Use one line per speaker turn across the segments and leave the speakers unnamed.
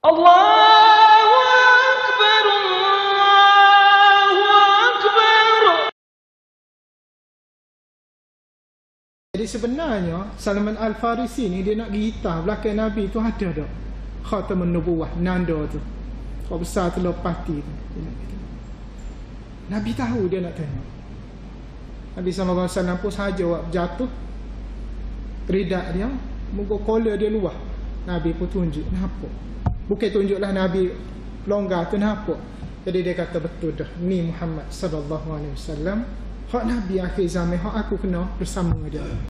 Allahu Akbar, Allahu Akbar.
Jadi sebenarnya Salman Al-Farisi ni dia nak gitar belakang Nabi tu ada tak? Khatamun Nubuwah, nanda tu. Kau besar telur pati tu. Nabi tahu dia nak tengok. Nabi SAW pun sahaja awak jatuh ridak dia, muka kola dia luah. Nabi pun tunjuk, nampak. Bukan tunjuklah Nabi longgar tu, nampak. Jadi dia kata betul dah, ni Muhammad sallallahu alaihi wasallam, hak Nabi akhir zaman, hak aku kena bersama dia.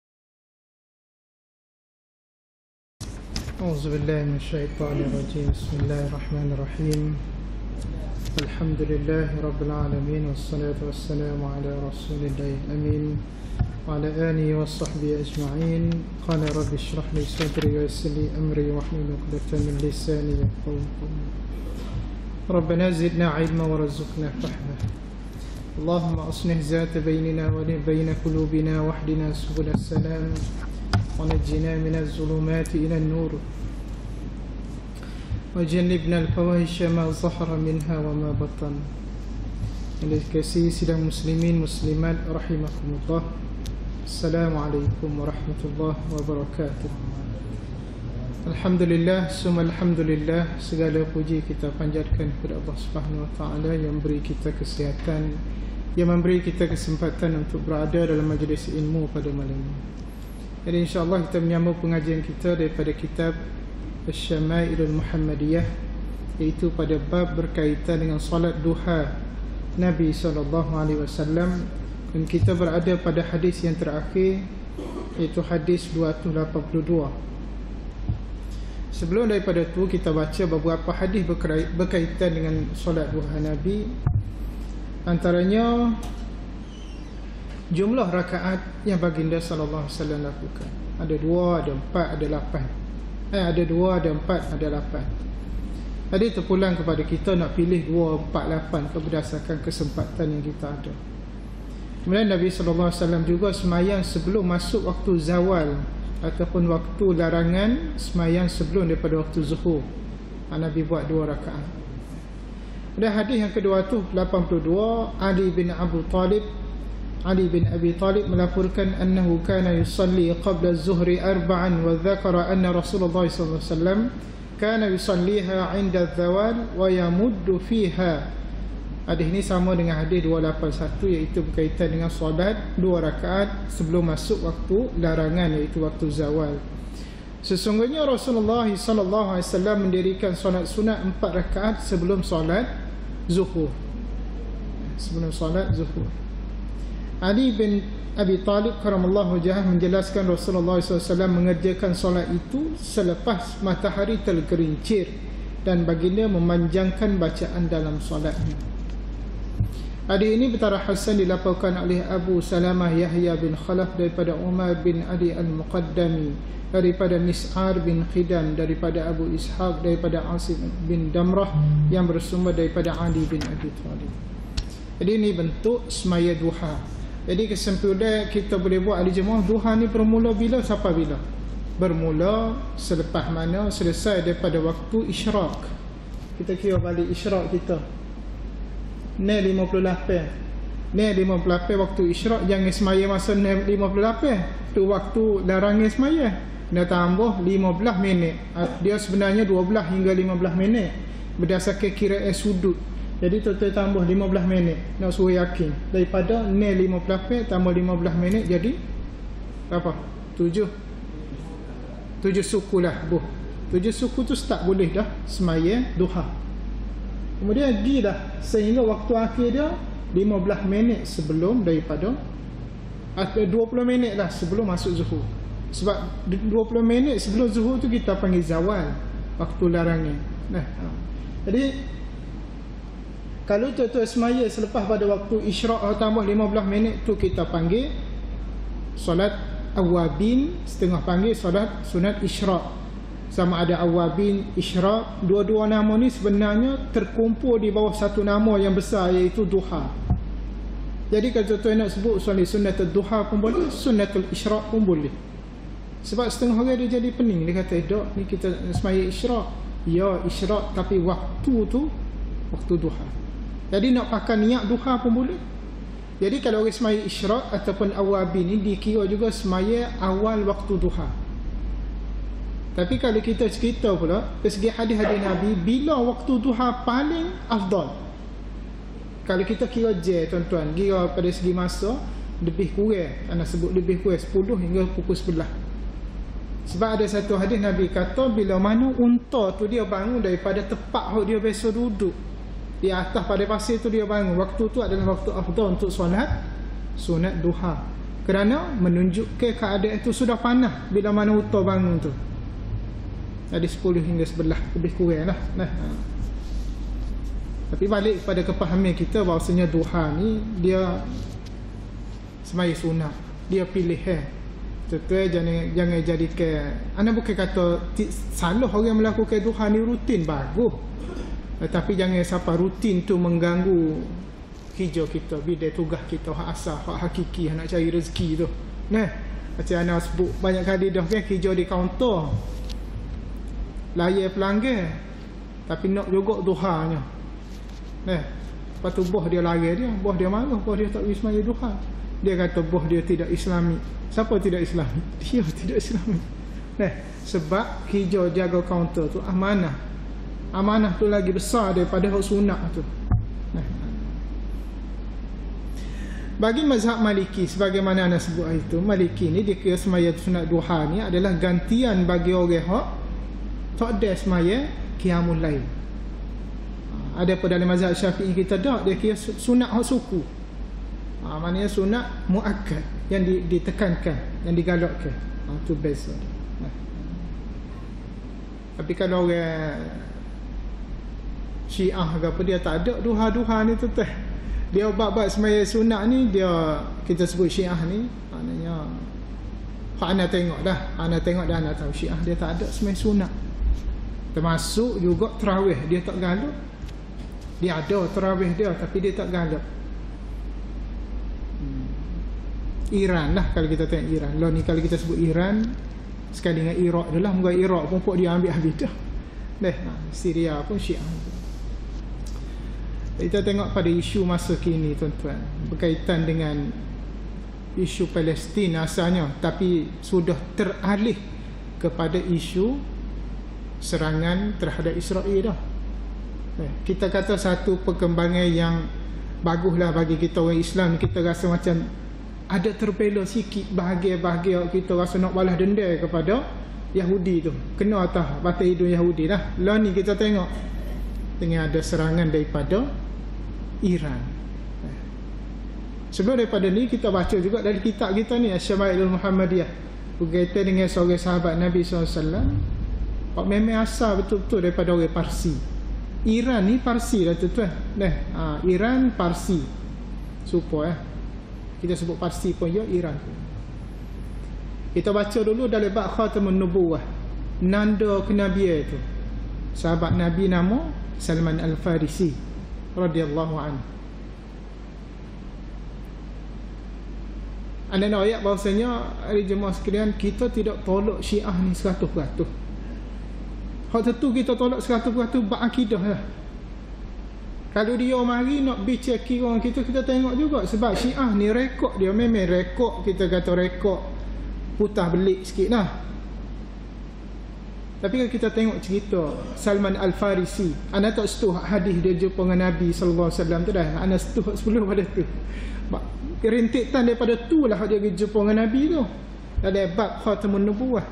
Auzubillahi minasyaitanir rajim. Bismillahirrahmanirrahim. Alhamdulillahi rabbil alamin, wassalatu wassalamu ala rasulillahil amin wa ala alihi wa sahbihi ajma'in. Qala rabbi shrah li sadri wa yassir li amri wahlul 'uqdatam min lisani yafqahu qawli. Rabbana zidna 'ilman warzuqna fahma. Allahumma aslih zata bainina wa bain qulubina wahdina subulas salam wa najjina minaz zulumati ila an-nur. وجنبنا الفواحش ما ظهر منها وما بطن. Oleh kasih sidang muslimin muslimat rahimakumullah. Assalamualaikum warahmatullahi wabarakatuh. Alhamdulillah, summa alhamdulillah, segala puji kita panjatkan kepada Allah Subhanahu wa taala yang beri kita kesihatan, yang memberi kita kesempatan untuk berada dalam majlis ilmu pada malam ini. Jadi insya-Allah kita menyambung pengajian kita daripada kitab Asy-Syama'ilul Muhammadiyah, iaitu pada bab berkaitan dengan solat duha Nabi SAW. Dan kita berada pada hadis yang terakhir, iaitu hadis 282. Sebelum daripada itu kita baca beberapa hadis berkaitan dengan solat duha Nabi. Antaranya jumlah rakaat yang baginda sallallahu alaihi wasallam lakukan. Ada 2, ada 4, ada 8. Ada 2, ada 4, ada 8. Tadi terpulang kepada kita nak pilih 2, 4, 8 berdasarkan kesempatan yang kita ada. Kemudian Nabi SAW juga semayang sebelum masuk waktu zawal ataupun waktu larangan, semayang sebelum daripada waktu zuhur. Nabi buat 2 rakaat. Dan hadis yang kedua tu 82, Ali bin Abi Talib melaporkan annahu kana yusalli qabla az-zuhri arba'an wa dzakara anna Rasulullah sallallahu alaihi wasallam kana yusalliha 'inda adh-dhawal wa yamuddu fiha. Hadis ini sama dengan hadis 281, iaitu berkaitan dengan solat 2 rakaat sebelum masuk waktu larangan, iaitu waktu zawal. Sesungguhnya Rasulullah sallallahu alaihi wasallam mendirikan solat sunat 4 rakaat sebelum solat zuhur. Ali bin Abi Talib karamallahu wajhah menjelaskan Rasulullah SAW mengerjakan solat itu selepas matahari tergelincir dan baginda memanjangkan bacaan dalam solatnya. Hadis ini bertaraf hasan dilaporkan oleh Abu Salamah Yahya bin Khalaf daripada Umar bin Ali Al-Muqaddami, daripada Mis'ar bin Khidam, daripada Abu Ishaq, daripada Asim bin Damrah yang bersumber daripada Ali bin Abi Talib. Jadi ini bentuk semaya duha. Jadi kesimpulan kita boleh buat ahli jemaah, duha ni bermula bila, sampai bila? Bermula selepas mana selesai daripada waktu isyraq. Kita kira balik isyraq kita ni 58. Ni 58 waktu isyraq, jangan semaya masa 58 tu waktu larangan semaya. Dah tambah 15 minit. Dia sebenarnya 12 hingga 15 minit berdasarkan kiraan sudut. Jadi total tambah 15 minit. Nak suruh yakin daripada ni 58 tambah 15 minit jadi berapa? 7 suku lah. 7 suku tu start boleh dah semaya duha. Kemudian pergi dah sehingga waktu akhir dia 15 minit sebelum daripada 20 minit lah sebelum masuk zuhur. Sebab 20 minit sebelum zuhur tu kita panggil zawal, waktu larangan. Jadi kalau tuan-tuan semaya selepas pada waktu isyraq tambah 15 minit tu kita panggil solat awabin, setengah panggil solat sunat isyraq. Sama ada awabin, isyraq, dua-dua nama ni sebenarnya terkumpul di bawah satu nama yang besar, iaitu duha. Jadi kalau tuan-tuan nak sebut solat sunatul duha pun boleh, sunatul isyraq pun boleh. Sebab setengah orang dia jadi pening, dia kata dok ni kita semaya isyraq, ya isyraq tapi waktu tu waktu duha. Jadi nak pakai niat duha pun boleh. Jadi kalau orang semaya isyraq ataupun awabi ni dikira juga semaya awal waktu duha. Tapi kalau kita cerita pula dari segi hadis-hadis Nabi, bila waktu duha paling afdal. Kalau kita kira je tuan-tuan, kira pada segi masa lebih kurang, anda sebut lebih kurang 10 hingga pukul 11. Sebab ada satu hadis Nabi kata bila mana unta tu dia bangun daripada tempat dia biasa duduk di atas pada pasir tu, dia bangun, waktu tu adalah waktu afdal untuk sunat duha, kerana menunjukkan keadaan itu sudah panas bila mana unta bangun tu. Ada 10 hingga 11 lebih kurang lah. Tapi balik kepada kepahaman kita bahawasanya duha ni dia semaya sunat, dia pilihan. Betul, jangan jadikan, anda bukan kata salah orang melakukan duha ni rutin, bagus. Tapi jangan sampai rutin tu mengganggu kerja kita, bidang tugas kita, hak asal, hak hakiki, nak cari rezeki tu. Nah, macam anda sebut banyak kali dah kan, kerja di kaunter layan pelanggan tapi nak juga duhanya. Nah, lepas tu bos dia lari dia, bos dia marah, bos dia tak semaya duha. Dia kata bos dia tidak Islami. Siapa tidak Islami? Dia tidak Islami. Nah, sebab kerja jaga kaunter tu amanah. Amanah tu lagi besar daripada hak sunat tu. Nah. Bagi mazhab Maliki, sebagaimana anda sebut itu, Maliki ni dia kira semaya sunat duha ni adalah gantian bagi orang hak tak ada semaya qiyamul lail. Ada pada dalam mazhab Syafi'i kita dak, dia kira sunat hak suku. Maknanya sunat muakkad yang ditekankan, yang digalakkan. Itu beza. Tapi kalau orang Syiah ke apa, dia tak ada duha-duha ni tu teh. Dia bab-bab semaya sunat ni, dia kita sebut Syiah ni, maknanya hak anda tengok dah, anda tahu Syiah dia tak ada semaya sunat. Termasuk juga tarawih, dia tak galak. Dia ada tarawih dia tapi dia tak galak. Iran lah kalau kita tengok Iran. Lah ni kalau kita sebut Iran sekali dengan Iraq dah lah, moga Iraq pun dia ambil habis dah. Syria pun Syiah. Kita tengok pada isu masa kini tuan-tuan, berkaitan dengan isu Palestin asalnya, tapi sudah teralih kepada isu serangan terhadap Israel dah. Kita kata satu perkembangan yang baguslah bagi kita orang Islam. Kita rasa macam ada terbela sikit bahagia-bahagia, kita rasa nak balas dendam kepada Yahudi tu, kena atas batas hidung Yahudi lah. Lah ni kita tengok dengan ada serangan daripada Iran. Sebelum daripada ni kita baca juga dari kitab kita ni Asy-Syama'ilul Muhammadiyah, berkaitan dengan seorang sahabat Nabi SAW. Pak memang asal betul-betul daripada orang Parsi. Iran ni Parsi lah tuan-tuan. Iran Parsi. Supaya kita sebut Parsi pun ya, Iran. Kita baca dulu dalam bab Khatamun Nubuwah, nanda kenabian itu. Sahabat Nabi nama Salman Al-Farisi radhiyallahu anhu. Anda nak ayat bahasanya hari jemaah sekalian, kita tidak tolak Syiah ni 100%. Hak tentu kita tolak 100% berakidah lah. Kalau dia mari nak bicara kira kita tengok juga. Sebab Syiah ni rekod dia memang rekod, kita kata rekod putah belik sikit lah. Tapi kalau kita tengok cerita Salman Al-Farisi, anda tak setuh hadis dia jumpa dengan Nabi SAW tu dah. Anda setuh sebelum pada tu. Rintitan daripada tu lah dia jumpa dengan Nabi tu. Ada bab Khatamun Nubuwah.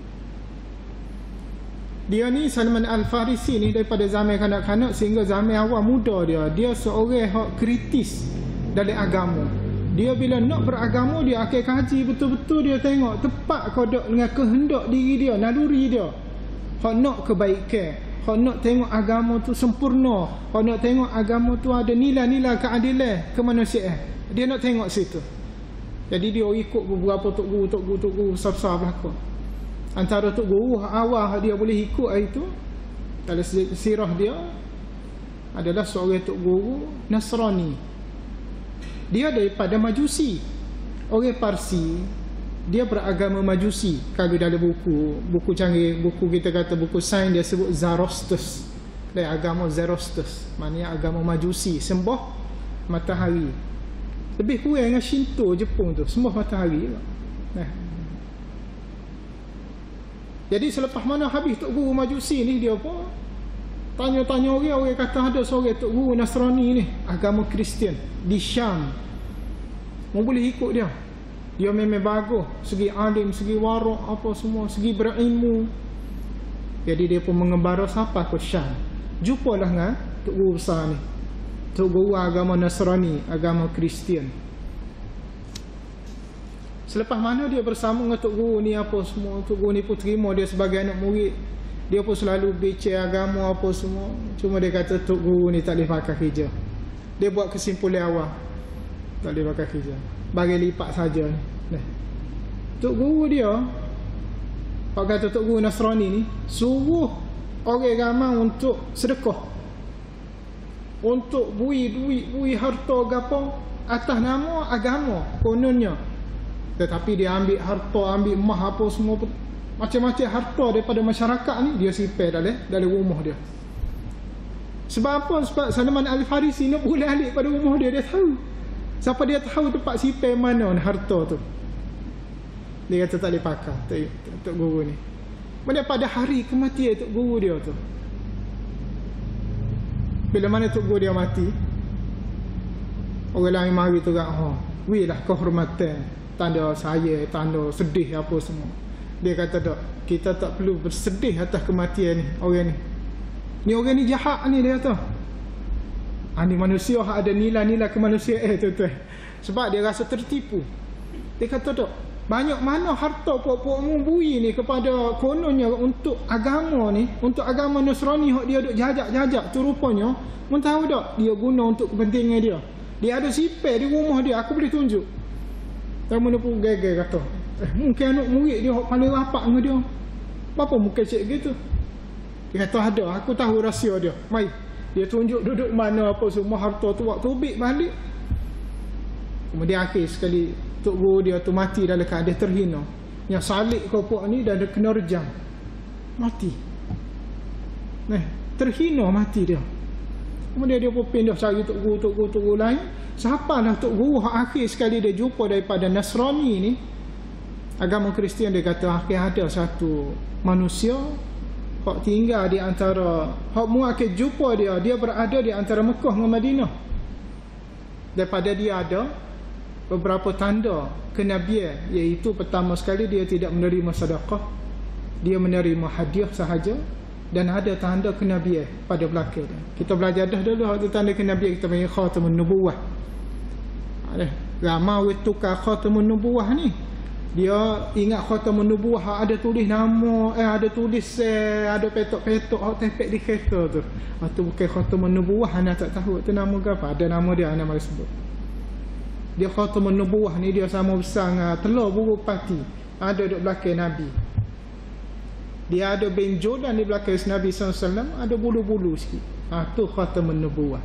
Dia ni Salman Al-Farisi ni daripada zaman kanak-kanak sehingga zaman awal muda dia seorang yang kritis dalam agama. Dia bila nak beragama, dia akan kaji betul-betul, dia tengok tepat kodok dengan kehendak diri dia, naluri dia. Hak nak kebaikan, hak nak tengok agama tu sempurna, hak nak tengok agama tu ada nilai-nilai keadilan, kemanusiaan. Dia nak tengok situ. Jadi dia ikut beberapa tok guru besar-besar belakang. Antara tok guru awal dia boleh ikut itu, dalam sirah dia adalah seorang tok guru Nasrani. Dia daripada Majusi, orang Parsi. dia beragama Majusi. Kalau dalam buku canggih, buku kita kata buku sains, dia sebut Zoroaster. Dia agama Zoroaster, maknanya agama Majusi, sembah matahari. Lebih kurang dengan Shinto Jepun tu, sembah matahari juga. Nah. Jadi selepas mana habis Tok Guru Majusi ni, dia apa? Tanya-tanya orang kata ada seorang Tok Guru Nasrani ni, agama Kristian di Syam. Mau boleh ikut dia. Dia memang bagus, segi alim, segi warak, apa semua, segi berilmu. Jadi dia pun mengembara sampai ke Syam. Jumpalah dengan Tok Guru besar ni, Tok Guru agama Nasrani, agama Kristian. Selepas mana dia bersama dengan Tok Guru ni apa semua, Tok Guru ni pun terima dia sebagai anak murid. Dia pun selalu bicara agama apa semua. Cuma dia kata Tok Guru ni tak boleh pakai kerja. Dia buat kesimpulan awal, tak boleh pakai kerja, bagi lipat saja. Nah, Tok Guru dia, pak kata Tok Guru Nasrani ni, suruh orang ramai untuk sedekah, untuk bui duit, bui harta gapo atas nama agama kononnya. Tetapi dia ambil harta, ambil emas apa semua, macam-macam harta daripada masyarakat ni dia simpan dalam rumah dia. Sebab apa? Sebab Salman Al-Farisi nak boleh alik pada rumah dia, dia tahu. Siapa dia tahu tempat simpan mana harta tu. Dia kata tak boleh pakai Tok Guru ni. Mana pada hari kematian Tok Guru dia tu, bila mana Tok Guru dia mati, orang lain mari tu kat weh lah kehormatan, tanda saya, tanda sedih apa semua. Dia kata tak, kita tak perlu bersedih atas kematian ni orang ni. Ni orang ni jahat ni, dia kata. Ni manusia ada nilai-nilai kemanusiaan tuan-tuan. Sebab dia rasa tertipu. Dia kata tak, banyak mana harta pokok-pokok bui ni kepada kononnya untuk agama ni, untuk agama Nasrani hak dia duk jajak-jajak tu, rupanya mun tahu tak dia guna untuk kepentingan dia. Dia ada sipar di rumah dia, aku boleh tunjuk. Tamu ni pun gegar kata, mungkin anak murid dia hak paling rapat dengan dia. Apa mungkin cik gitu? Dia kata ada, aku tahu rahsia dia. Mai, dia tunjuk duduk mana apa semua harta tu, waktu ubik balik. Kemudian akhir sekali Tok Guru dia tu mati dalam keadaan terhina. Yang salik kopok ni dan dia kena rejam. Mati. Terhina mati dia. Kemudian dia pun pindah cari Tok Guru lain. Siapalah Tok Guru akhir sekali dia jumpa daripada Nasrani ni, agama Kristian. Dia kata akhir ada satu manusia hak tinggal di antara, hak mu akhir jumpa dia berada di antara Mekah dengan Madinah. Daripada dia ada beberapa tanda kenabian, iaitu pertama sekali dia tidak menerima sedekah, dia menerima hadiah sahaja, dan ada tanda kenabian pada belakang dia. Kita belajar dah dulu ada tanda kenabian, kita panggil khatamun nubuwah. Ramai orang tukar khatamun nubuwah ni, dia ingat khatamun nubuwah ada tulis nama, ada tulis ada petok-petok hak tempel di kereta tu. Tu bukan khatamun nubuwah, anak tak tahu tu nama ke apa. Ada nama dia, anak mari sebut. Dia khatamun nubuwah ni dia sama besar dengan telur burung pati, ada duduk belakang Nabi. Dia ada benjolan di belakang Nabi SAW, ada bulu-bulu sikit. Tu khatamun nubuwah.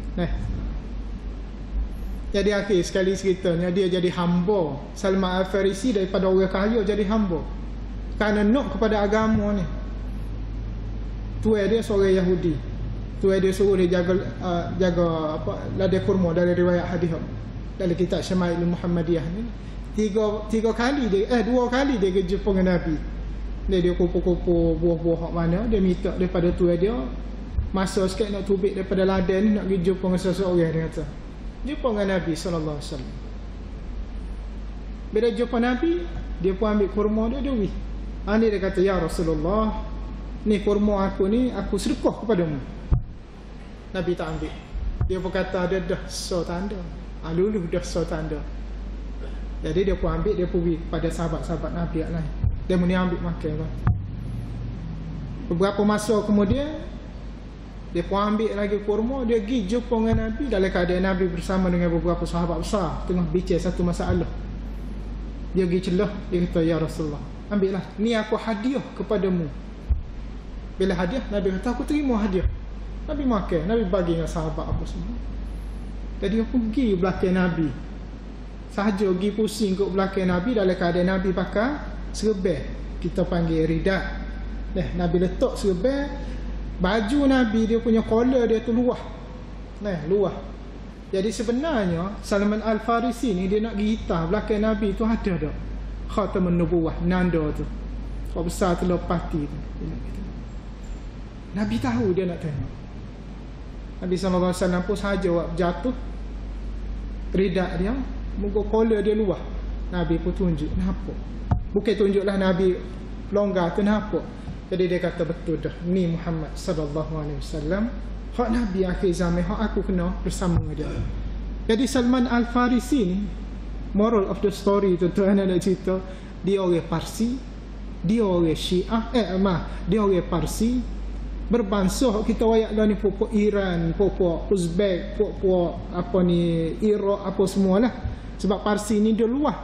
Jadi akhir sekali ceritanya dia jadi hamba. Salman Al-Farisi daripada orang kaya jadi hamba kerana nak kepada agama ni. Tuan dia seorang Yahudi. Tuan dia suruh dia jaga apa, ladai kurma dari riwayat hadis dalam kitab Syama'il Muhammadiyah ni. Tiga kali dia, dua kali dia jumpa dengan Nabi. Dia kumpul-kumpul buah-buah hak mana, dia minta daripada tuan dia masa sikit nak tubik daripada ladai ni, nak pergi jumpa dengan seseorang. Dia kata jumpa dengan Nabi SAW. Bila jumpa Nabi, dia pun ambil kurma dia wih. Ni dia kata, ya Rasulullah, ni kurma aku ni, aku sedekah kepadamu. Nabi tak ambil. Dia pun kata ada dah so tanda, luluh dah so tanda. Jadi dia pun ambil, dia pun pergi pada sahabat-sahabat Nabi yang lain. Dia muni ambil makan lah. Beberapa masa kemudian dia pun ambil lagi kurma, dia pergi jumpa dengan Nabi dalam keadaan Nabi bersama dengan beberapa sahabat besar tengah bincang satu masalah. Dia pergi celah, dia kata, ya Rasulullah, ambillah, ni aku hadiah kepadamu. Bila hadiah, Nabi kata, aku terima hadiah. Nabi makan, Nabi bagi dengan sahabat apa semua. Jadi dia pun pergi belakang Nabi. sahaja pergi pusing kot belakang Nabi dalam keadaan Nabi pakai serban, kita panggil rida. Nabi letak serban, baju Nabi dia punya collar dia tu luah. Luah. Jadi sebenarnya Salman Al-Farisi ni dia nak gitar belakang Nabi tu ada tak khatamun nubuwah, nanda tu kau besar telepati tu. Nabi tahu dia nak tengok. Nabi SAW pun sahaja waktu jatuh ridak dia, muka collar dia luah. Nabi pun tunjuk, nampak. Bukan tunjuklah Nabi longgar tu, nampak. Jadi dia kata betul dah, ni Muhammad sallallahu alaihi wasallam, hak Nabi akhir zaman, hak aku kena bersama dia. Jadi Salman Al-Farisi ni, moral of the story tu anak nak cerita, dia orang Parsi, dia orang Syiah, dia orang Parsi, berbangsa kita wayak dah ni pokok Iran, pokok Uzbek, pokok apa ni Iraq, apa semualah. Sebab Parsi ni dia luah.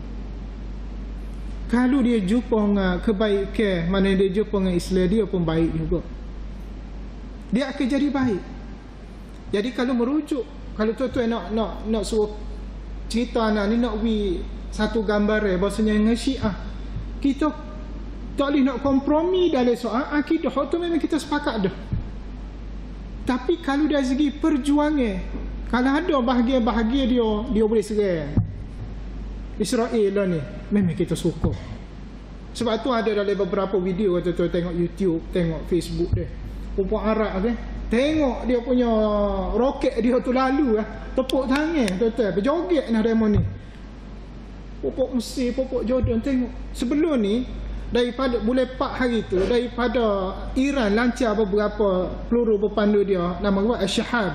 Kalau dia jumpa dengan kebaikan, mana dia jumpa dengan Islam, dia pun baik juga. Dia akan jadi baik. Jadi kalau merujuk, kalau tuan-tuan nak suruh cerita anak ni, nak beri satu gambaran bahasanya dengan Syiah, kita tak boleh nak kompromi dalam soal akidah. Itu memang kita sepakat dah. Tapi kalau dari segi perjuangan, kalau ada bahagia-bahagia dia boleh serang Israel lah ni, memang kita suka. Sebab tu ada dalam beberapa video, tuan-tuan tengok YouTube, tengok Facebook dia, perempuan Arab kan, tengok dia punya roket dia tu lalu tepuk tangan tuan-tuan, berjoget nak demo ni. Pupuk Mesir, pupuk Jordan, tengok. Sebelum ni, daripada bulan 4 hari tu, daripada Iran lancar beberapa peluru berpandu dia, nama apa? Ash-Shahab.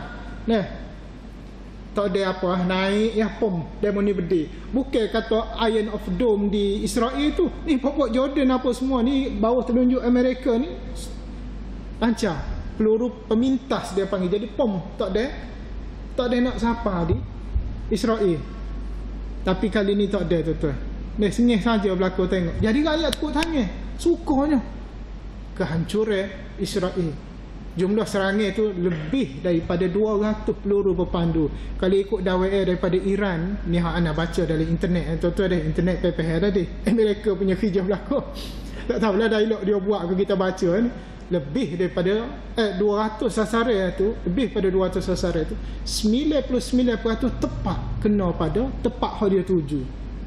Tak ada apa, naik pom demo ni berdiri. Bukan kata Iron of Dome di Israel tu, ni pupuk Jordan apa semua ni, bawah telunjuk Amerika ni lancar. Peluru pemintas dia panggil, jadi pom tak ada nak siapa di Israel. Tapi kali ni tak ada tuan-tuan. Ni sengih saja berlaku tengok. Jadi rakyat tepuk tangan, sukanya kehancuran Israel. Jumlah serangan tu lebih daripada 200 peluru berpandu. Kalau ikut dawai daripada Iran, ni hak anak baca dalam internet, tuan-tuan ada internet PPH tadi, Amerika punya kerja berlaku. Tak tahulah dialog dia buat ke kita baca ni. Lebih daripada 200 sasaran tu, lebih pada 200 sasaran tu, 99% tepat kena pada tepat hak dia tuju.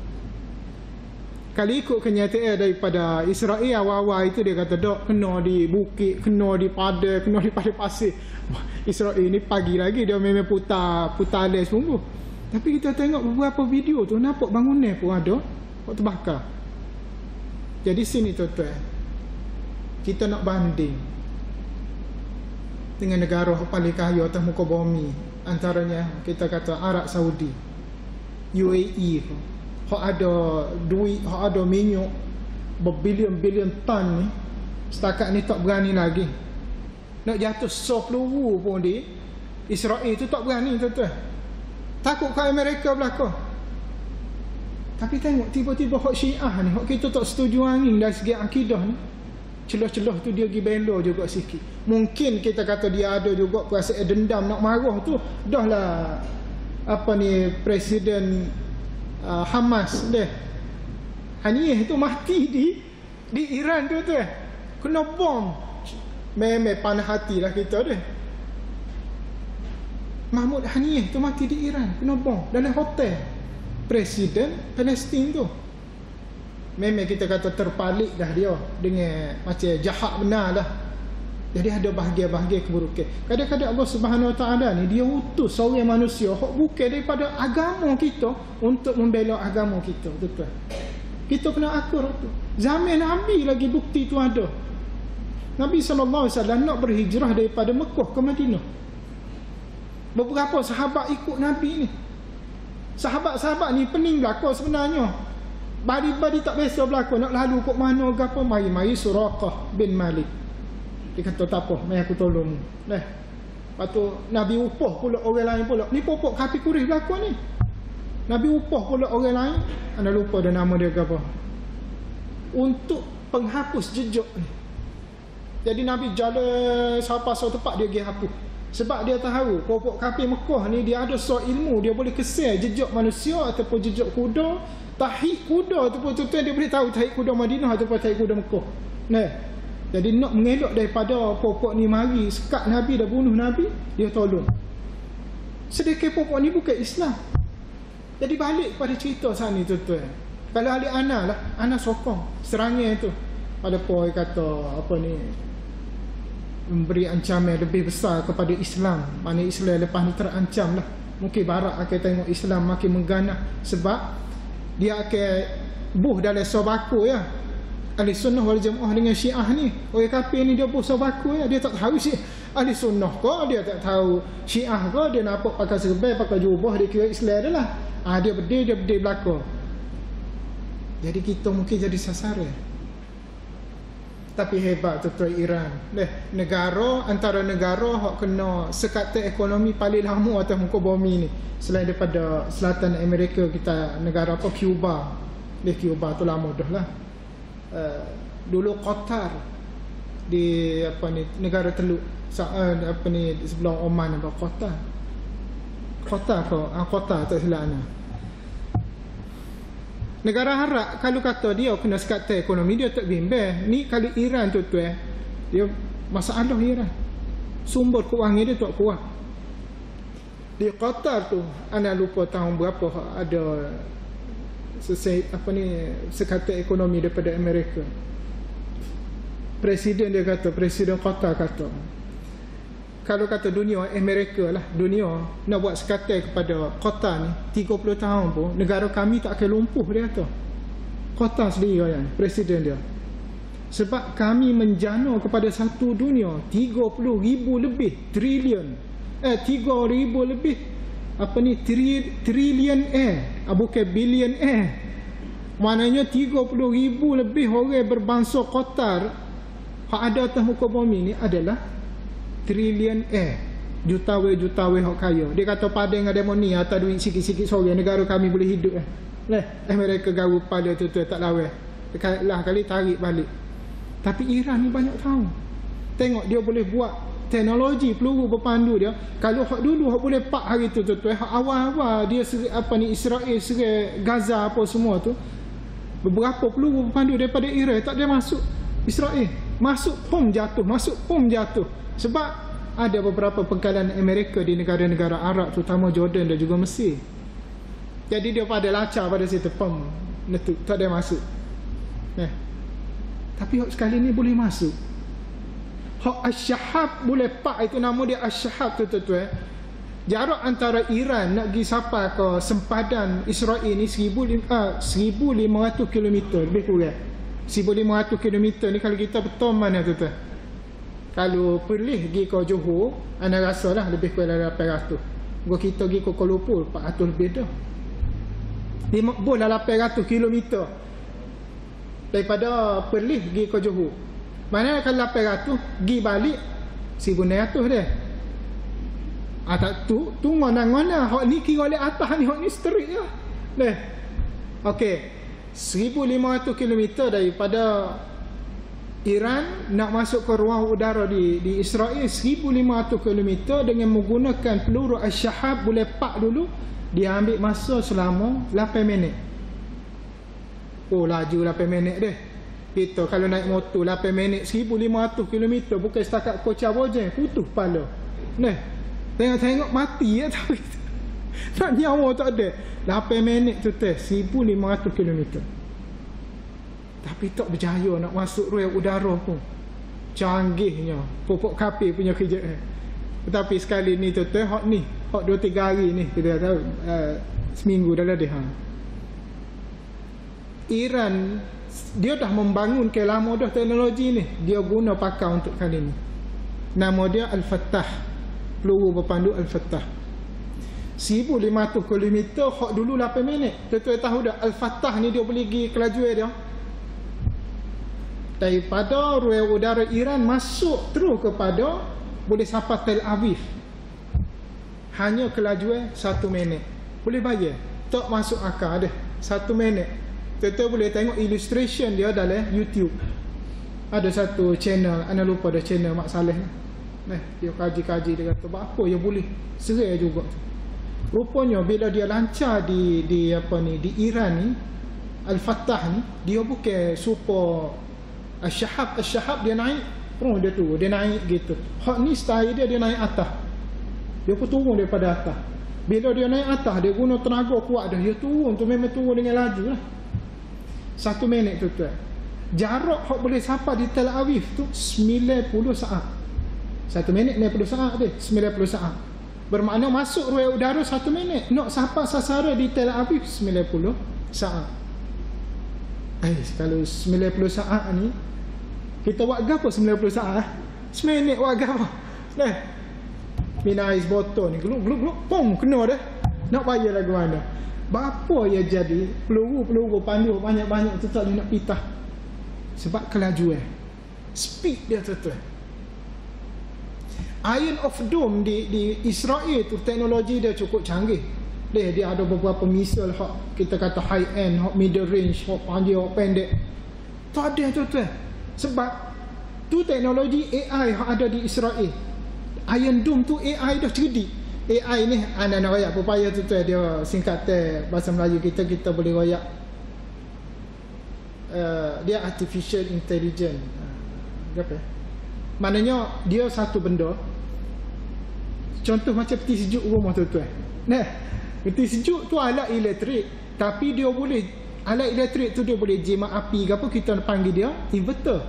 Kalau ikut kenyataan daripada Israel awal-awal itu, dia kata dok kena di bukit, kena di padang, kena di padang pasir. Israel ni pagi lagi dia memang putar les sungguh. Tapi kita tengok beberapa video tu, nampak bangunan pun ada hak terbakar. Jadi sini tuan-tuan, kita nak banding dengan negara paling kaya atas muka bumi, antaranya kita kata Arab Saudi, UAE tu. Hak ada duit, hak ada minyak berbilion-bilion ton ni, setakat ni tak berani lagi. Nak jatuh peluru pun di Israel tu tak berani tuan-tuan. Takut kat Amerika belaka. Tapi tengok tiba-tiba hak Syiah ni, hak kita tak setuju angin dari segi akidah ni, celah-celah tu dia pergi bela juga sikit. Mungkin kita kata dia ada juga perasaan dendam nak marah tu. Dah lah apa ni Presiden Hamas deh, Haniyeh tu mati di Iran tu kena bom. Memang panah hati lah kita deh. Mahmud Haniyeh tu mati di Iran, kena bom dalam hotel Presiden Palestin tu. Memang kita kata terpalik dah dia, dengan macam jahat benar dah. Jadi ada bahagia-bahagia keburukan. Kadang-kadang Allah Subhanahu Wa Taala ni dia utus seorang manusia hak bukan daripada agama kita untuk membela agama kita, betul. Kita kena akur tu. Zaman Nabi lagi bukti tu ada. Nabi sallallahu alaihi wasallam nak berhijrah daripada Mekah ke Madinah. Beberapa sahabat ikut Nabi ni. Sahabat-sahabat ni pening belaka sebenarnya. Badi-badi tak biasa belaka, nak lalu kok mana ke apa, mari Suraqah bin Malik. Dia kata tak apa, mai aku tolong. Lepas tu Nabi upah pula orang lain pula. Ni popok kafir Quraisy berlaku ni. Nabi upah pula orang lain, anda lupa dah nama dia ke apa, untuk penghapus jejak ni. Jadi Nabi jalan sampai satu tempat dia pergi hapus. Sebab dia tahu pokok kafir Mekah ni dia ada ilmu, dia boleh kesal jejak manusia ataupun jejak kuda, tahik kuda ataupun tuan dia boleh tahu tahik kuda Madinah ataupun tahik kuda Mekah. Nah, jadi nak mengelak daripada pokok ni mari sekat Nabi dah bunuh Nabi, dia tolong. Sedekah pokok ni bukan Islam. Jadi balik pada cerita sana ni tuan-tuan. Kalau ahli ana lah, ana sokong serangan tu. Ada poin kata apa ni, memberi ancaman lebih besar kepada Islam. Mana Islam lepas ni terancam lah. Mungkin barat akan tengok Islam makin mengganah. Sebab dia akan buh dalam sobako ya. Ahli sunnah wal jamaah dengan syiah ni, orang kafir ni dia buh sobako ya. Dia tak tahu ahli sunnah ke, dia tak tahu syiah ke. Dia nampak pakai serban, pakai jubah, dia kira Islam dah lah. Dia berdiri belakang. Jadi kita mungkin jadi sasaran. Tapi hebat tuan Iran. Negara antara negara hak kena sekatan ekonomi paling lama atas muka bumi ni. Selain daripada selatan Amerika kita, negara apa, Cuba. Cuba tu lama dah lah. Dulu Qatar di apa ni, negara Teluk apa ni sebelah Oman apa, Qatar tak silap ana. Negara Arab kalau kata dia kena sekatan ekonomi, dia tak bimbang. Ni kalau Iran tu dia masalah Iran. Sumber kewangan dia tak kuat. Di Qatar tu ana lupa tahun berapa ada sekatan ekonomi daripada Amerika. Presiden Qatar kata, kalau kata dunia Amerika lah, dunia nak buat sekatan kepada Qatar ni 30 tahun pun negara kami tak akan lumpuh, dia kata. Qatar sendiri kan, presiden dia. Sebab kami menjana kepada satu dunia 30,000 lebih trilion 3,000 lebih trilion bukan billion Maknanya 30,000 lebih orang berbangsa Qatar hak ada atas muka bumi ni adalah trilion juta-juta hak kaya. Dia kata pada dengan demo ni atas duit sikit-sikit sore negara kami boleh hidup mereka garu pada tu tak lawan. Lah kali tarik balik. Tapi Iran ni banyak tahu. Tengok dia boleh buat teknologi peluru berpandu dia. Kalau hak dulu hak boleh pak hari tu hak awal-awal dia Israel serang Gaza apa semua tu, beberapa peluru berpandu daripada Iran tak dia masuk Israel. Masuk pom jatuh. Sebab ada beberapa pengkalan Amerika di negara-negara Arab, terutama Jordan dan juga Mesir. Jadi dia pada lacak pada situ pom netuk tak ada masuk. Tapi hak sekali ni boleh masuk. Hak Ash-Shahab boleh pak, itu nama dia Ash-Shahab tu. Jarak antara Iran nak pergi sampai ke sempadan Israel ni 1,500 km lebih kurang. 1,500 km ni kalau kita betul mana tu. Kalau Perlis pergi ke Johor, anda rasa lah lebih kurang 800. Kalau kita pergi ke Kuala Lumpur 400 lebih dah. Dia boleh 800 km daripada Perlis pergi ke Johor. Mana kalau 800 pergi balik 1,600 dia. Tak tu mana-mana hak ni kira oleh atas ni, hak ni straight je. Okey. 1,500 km daripada Iran nak masuk ke ruang udara di Israel 1,500 km dengan menggunakan peluru Ash-Shahab boleh pak dulu, dia ambil masa selama 8 minit. Laju 8 minit dia. Kita kalau naik motor 8 minit 1,500 km bukan setakat kocak bojeng putus kepala. Tengok mati ya tapi tak nyawa tak ada. 8 minit tu 1,500 km. Tapi tak berjaya nak masuk ruang udara pun. Canggihnya pokok kafir punya kerja. Tetapi sekali ni tu hak ni, hak 2-3 hari ni kita tahu seminggu dah dia. Iran dia dah membangun ke lama dah teknologi ni. Dia guna pakai untuk kali ni. Nama dia Al-Fattah. Peluru berpandu Al-Fattah. 1,500 km hak dulu 8 minit. Tuan-tuan tahu dah Al-Fattah ni dia boleh pergi kelajuan dia daripada ruang udara Iran masuk terus kepada boleh sampai Tel Aviv. Hanya kelajuan 1 minit. Boleh bayar? Tak masuk akal dah. 1 minit. Tuan-tuan boleh tengok illustration dia dalam YouTube. Ada satu channel, anda lupa dah channel Mak Saleh. Dia kaji-kaji, dia kata apa yang boleh serai juga tu. Rupanya bila dia lancar di Iran ni, Al-Fattah ni, dia bukan super Al-Shahab dia naik, dia turun, dia naik gitu. Hak ni style dia naik atas. Dia pun turun daripada atas. Bila dia naik atas, dia guna tenaga kuat dah, dia turun tu memang turun dengan laju lah. 1 minit tu tuan. Jarak hak boleh sampai di Tel Aviv tu 90 saat. 1 minit 90 saat dia, 90 saat. Bermakna masuk ruang udara 1 minit, nak sampai sasaran di Tel Aviv 90 saat. Kalau 90 saat ni kita buat apa 90 saat? Seminit buat apa? Mina ais botol ni gluk pom kena dah. Nak bayar lagu mana? Bapa ya jadi peluru pandu banyak-banyak tu tak nak pitah. Sebab kelajuan. Speed dia tu. Iron of Dome di Israel tu teknologi dia cukup canggih. Dia ada beberapa misal hak kita kata high end, hak middle range, hak panjang, hak pendek. Tak ada tu. Sebab tu teknologi AI hak ada di Israel. Iron Dome tu AI dah cerdik. AI ni anda nak royak pepaya tu dia singkatan bahasa Melayu kita boleh royak dia artificial intelligence. Apa? Maknanya dia satu benda. Contoh macam peti sejuk rumah tu. Peti sejuk tu alat elektrik, tapi dia boleh alat elektrik tu dia boleh jimat api ke apa, kita panggil dia inverter.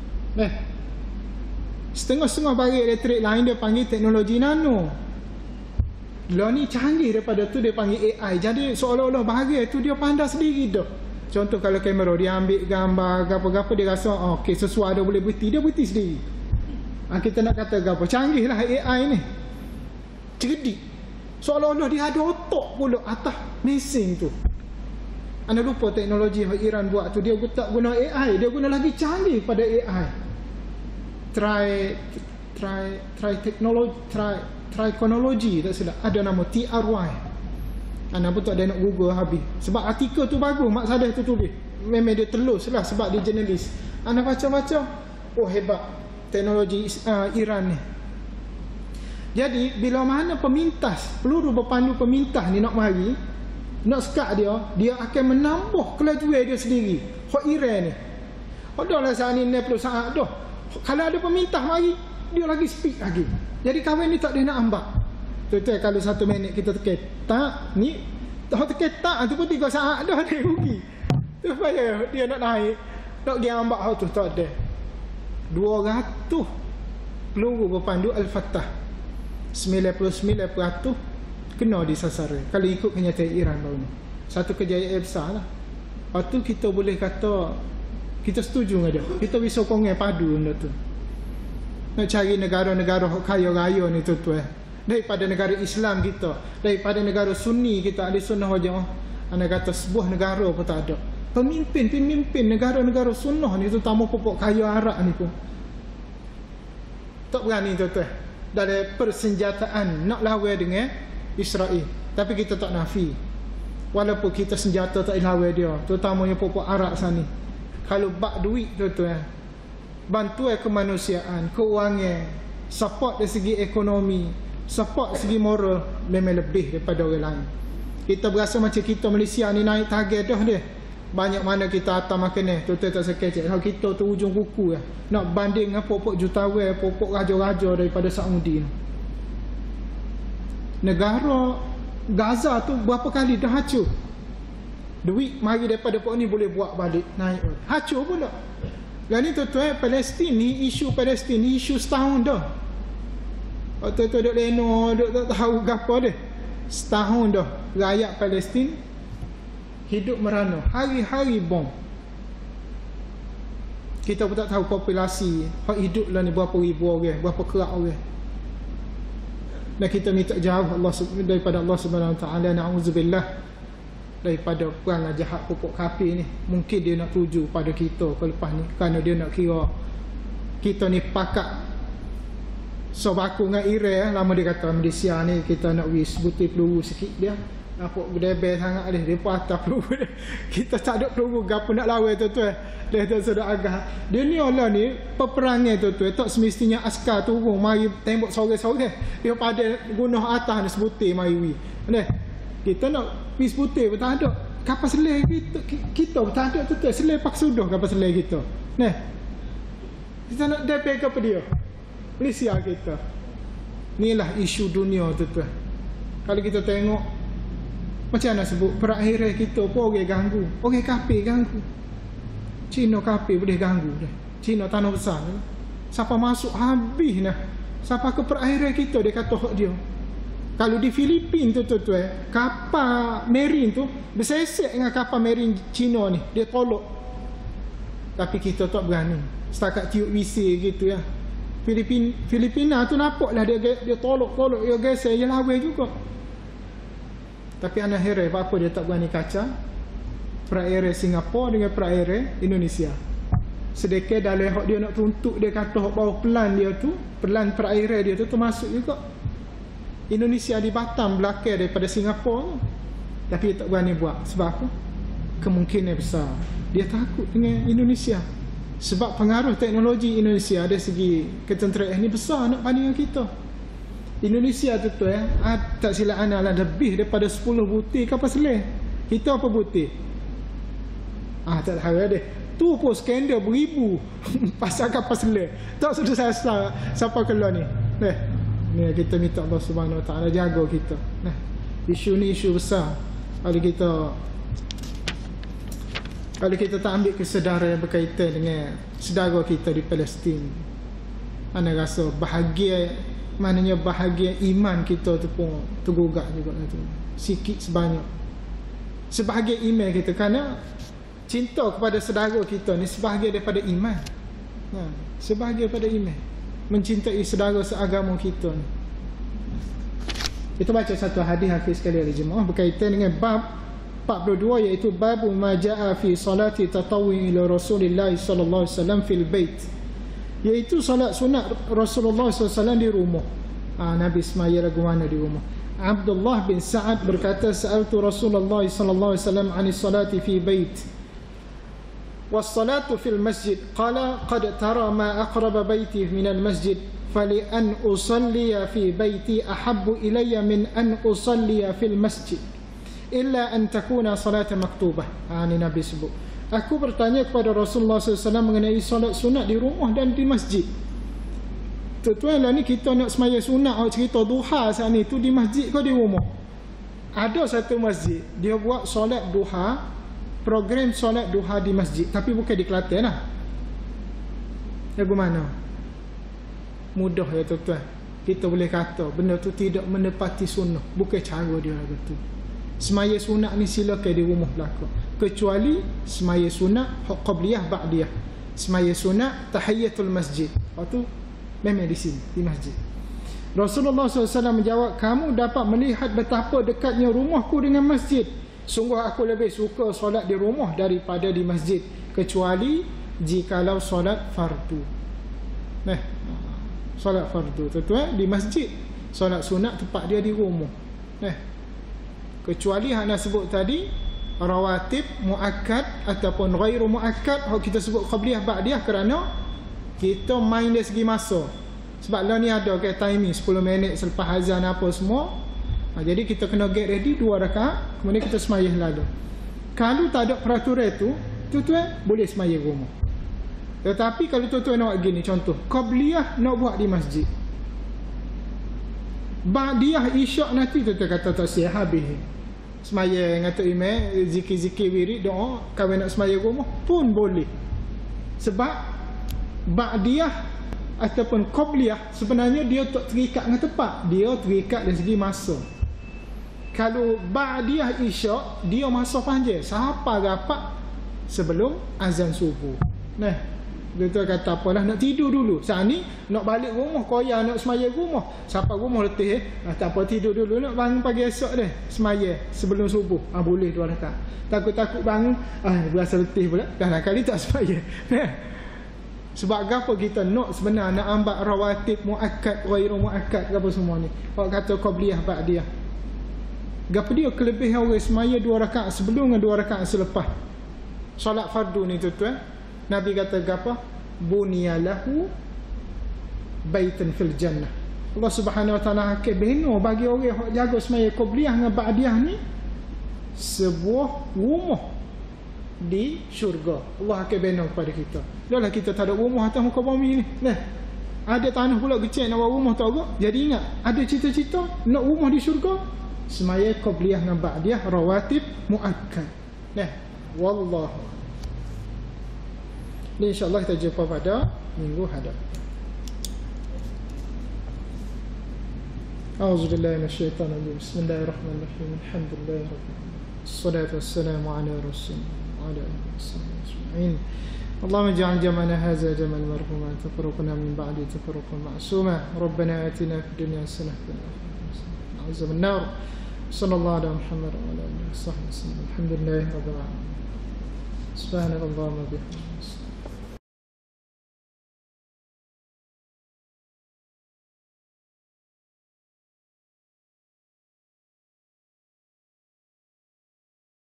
Setengah-setengah barang elektrik lain dia panggil teknologi nano. Lah ni canggih daripada tu dia panggil AI. Jadi seolah-olah barang tu dia pandai sendiri dah. Contoh kalau kamera dia ambil gambar apa-apa dia rasa okey sesuai dia boleh berhenti, dia berhenti sendiri. Kita nak kata apa? Canggih lah AI ni. Cerdik. Seolah-olah dia ada otak pula atas mesin tu. Anda lupa teknologi yang Iran buat tu, dia tak guna AI, dia guna lagi canggih pada AI. Trichronology tak silap, ada nama TRY. Anda pun tak ada nak Google habis. Sebab artikel tu bagus, Mak Sadeh tu tulis. Memang dia telus lah sebab dia jurnalis. Anda baca-baca, oh hebat teknologi Iran ni. Jadi bila mana pemintas, peluru berpandu pemintas ni nak mari, nak sekat dia akan menambah kelajuan dia sendiri. Hak Iran ni dah lah saat ni 90 saat dah. Kalau ada pemintas mari, dia lagi speed lagi. Jadi kawan ni tak ada nak ambak. Tu kalau 1 minit kita tekan tak ni, tak tekan tak tu pun 3 saat dah dia rugi. Tu payah dia nak naik, nak pergi ambak tu tak ada. 200 peluru berpandu Al-Fattah, 99% kena di sasaran. Kalau ikut kenyataan Iran baru ni, satu kejayaan besar lah. Lepas tu kita boleh kata kita setuju dengan dia. Kita bisa kongen padu benda tu. Nak cari negara-negara kaya raya ni tu daripada negara Islam kita, daripada negara Sunni kita, ahli sunnah wal jamaah. Anda kata sebuah negara pun tak ada. Pemimpin negara-negara sunnah ni, terutama pokok kaya Arab ni pun tak berani tu. Dari persenjataan nak lawan dengan Israel. Tapi kita tak nafi. Walaupun kita senjata tak lawan dia, terutamanya pokok Arab sana. Kalau bak duit tu bantuan kemanusiaan, keuangan, support dari segi ekonomi, support segi moral, memang lebih daripada orang lain. Kita berasa macam kita Malaysia ni naik target dah dia. Banyak mana kita atas makan tu tak sekecek. Kalau kita tu ujung kuku nak banding dengan pokok jutawan, pokok raja-raja daripada Saudi. Negara Gaza tu berapa kali dah hancur. Duit mari daripada pokok ni boleh buat balik, naik hancur pula. Dan ni Palestin ni, isu Palestin ni isu setahun dah. Waktu tu duk leno, duk tak tahu apa dia. Setahun dah rakyat Palestin hidup merana, hari-hari bom. Kita pun tak tahu populasi hak hidup lah ni berapa ribu orang, berapa kerak orang. Dan kita minta jauh Allah daripada Allah Subhanahu Wa Taala, na'udzubillah daripada perangai jahat pokok kafir ni. Mungkin dia nak tuju pada kita ke lepas ni, kerana dia nak kira kita ni pakat sobaku dengan Iran. Lama dia kata Malaysia ni kita nak wis butir peluru sikit dia, Nampak gedebel sangat dia. Dia pun atas peluru dia. Kita tak ada peluru. Gapa nak lawan tuan-tuan. Dia tu sudah agak. Dia ni Allah ni. Peperangan tuan-tuan. Tak semestinya askar turun. Mari tembok sore-sore. Dia pada gunung atas ni sebutir mari. Kita nak pergi sebutir pun tak ada. Kapal selir kita pun tak ada tuan-tuan. Selir pak sudah kapal selir kita. Kita nak depek kepada dia. Malaysia kita. Inilah isu dunia tuan-tuan. Kalau kita tengok macam mana sebut perakhiran kita pun orang ganggu. Orang kafir ganggu. Cina kafir boleh ganggu dah. Cina tanah besar dah. Siapa masuk habis dah. Siapa ke perakhiran kita dia kata hak dia. Kalau di Filipin tu tuan-tuan, kapal marine tu bersesek dengan kapal marine Cina ni. Dia tolak. Tapi kita tak berani. Setakat tiup WC gitu ya. Filipina tu nampaklah dia tolak dia geser dia lawan juga. Tapi anak heran apa dia tak berani kacau perairan Singapura dengan perairan Indonesia. Sedekah dalam hak dia nak tuntut dia kata hak bawah pelan dia tu, pelan perairan dia tu termasuk juga. Indonesia di Batam belakang daripada Singapura. Tapi dia tak berani buat. Sebab apa? Kemungkinan besar dia takut dengan Indonesia. Sebab pengaruh teknologi Indonesia dari segi ketenteraan ni besar nak bandingkan kita. Indonesia tu tak silap ana lah lebih daripada 10 butir kapal selam. Kita apa butir? Tak tahu deh. Tu pun skandal beribu pasal kapal selam. Tak sudah saya siapa keluar ni. Ni kita minta Allah Subhanahu Wa Taala jaga kita. Isu ni isu besar. Kalau kita tak ambil kesedaran yang berkaitan dengan saudara kita di Palestin, ana rasa bahagia, maknanya bahagia iman kita tu pun tergugah juga tu. Sikit sebanyak. Sebahagian iman kita, kerana cinta kepada saudara kita ni sebahagian daripada iman. Sebahagian daripada iman. Mencintai saudara seagama kita ni. Kita baca satu hadis akhir sekali oleh jemaah berkaitan dengan bab 42, iaitu bab ma jaa fi salati tatawwi ila Rasulillah sallallahu alaihi wasallam fil bait, iaitu salat sunat Rasulullah SAW di rumah. Nabi semaya lagu mana di rumah. Abdullah bin Sa'ad berkata, sa'altu Rasulullah sallallahu alaihi wasallam 'ani salati fi bait was salatu fil masjid, qala qad tara ma aqraba baiti min al masjid, fali an usalliya fi baiti ahabbu ilayya min an usalliya fil masjid illa an takuna salatan maktubah. Ini Nabi sebut. Aku bertanya kepada Rasulullah SAW mengenai solat sunat di rumah dan di masjid. Tuan-tuan lah ni kita nak semaya sunat, cerita duha saat ni tu di masjid ke di rumah? Ada satu masjid dia buat solat duha, program solat duha di masjid, tapi bukan di Kelantan lah. Bagaimana? Mudah ya tuan-tuan. Kita boleh kata benda tu tidak menepati sunnah, bukan cara dia lah tu. Semaya sunat ni silakan di rumah belaka, kecuali semaya sunat qabliyah ba'diyah. Semaya sunat tahiyatul masjid, tu memang di sini di masjid. Rasulullah SAW menjawab, kamu dapat melihat betapa dekatnya rumahku dengan masjid. Sungguh aku lebih suka solat di rumah daripada di masjid, kecuali jikalau solat fardu. Solat fardu tuan-tuan di masjid, solat sunat tempat dia di rumah. Kecuali hang nak sebut tadi rawatib muakkad ataupun ghairu muakkad, hak kita sebut qabliyah ba'diyah, kerana kita main dari segi masa. Sebab lah ni ada ke timing 10 minit selepas azan apa semua. Jadi kita kena get ready 2 rakaat, kemudian kita semayah lalu. Kalau tak ada peraturan tu, tuan-tuan boleh semayah rumah. Tetapi kalau tuan-tuan nak gini, contoh qabliyah nak buat di masjid, ba'diyah isyak nanti tuan-tuan kata tak sihat habis. Semaya ngata imam, zikir-zikir wirid, doa, kalau nak semaya rumah pun boleh. Sebab ba'diyah ataupun qabliyah sebenarnya dia tak terikat dengan tempat, dia terikat dari segi masa. Kalau ba'diyah isyak, dia masa panjang, siapa rapat sebelum azan subuh. Dia kata apalah, nak tidur dulu. Saat ni nak balik rumah, koyak nak semaya rumah. Siapa rumah letih tak apa, tidur dulu, nak bangun pagi esok deh semaya sebelum subuh. Boleh 2 rakaat. Takut-takut bangun berasa letih pula, dah lah kali tak semaya. Sebab apa kita nak sebenarnya nak ambil rawatib muakkad, ghairu muakkad apa semua ni. Kalau kata qabliyah ba'diyah. Gapo dia kelebihan orang semaya 2 rakaat sebelum dengan 2 rakaat selepas solat fardu ni tuan-tuan? Nabi kata gapo? Bunyalahu baitan fil jannah. Allah Subhanahu wa taala hakim beno bagi orang yang jaga semaya qabliyah dengan ba'diyah ni sebuah rumah di syurga. Allah akan bina kepada kita. Dahlah kita tak ada rumah atas muka bumi ni. Nah, ada tanah pula kecil nak buat rumah tak agak. Jadi ingat, ada cita-cita nak rumah di syurga. Semaya qabliyah dengan ba'diyah rawatib muakkad. Nah, wallahu. Ni insya-Allah kita jumpa pada minggu hadapan. A'udzubillahi minasyaitanir rajim. Bismillahirrahmanirrahim. Alhamdulillahirabbil alamin. Wassalatu wassalamu ala rasulillah وعلى آله وصحبه أجمعين. اللهم اجعل جمعنا هذا جمع مرحوما تفرقنا من بعد تفرقا معصوما. ربنا آتنا في الدنيا حسنة وفي الآخرة حسنة وقنا عذاب النار. صلى الله على محمد وعلى آله وصحبه وسلم. الحمد لله رب العالمين. سبحانك اللهم وبحمدك.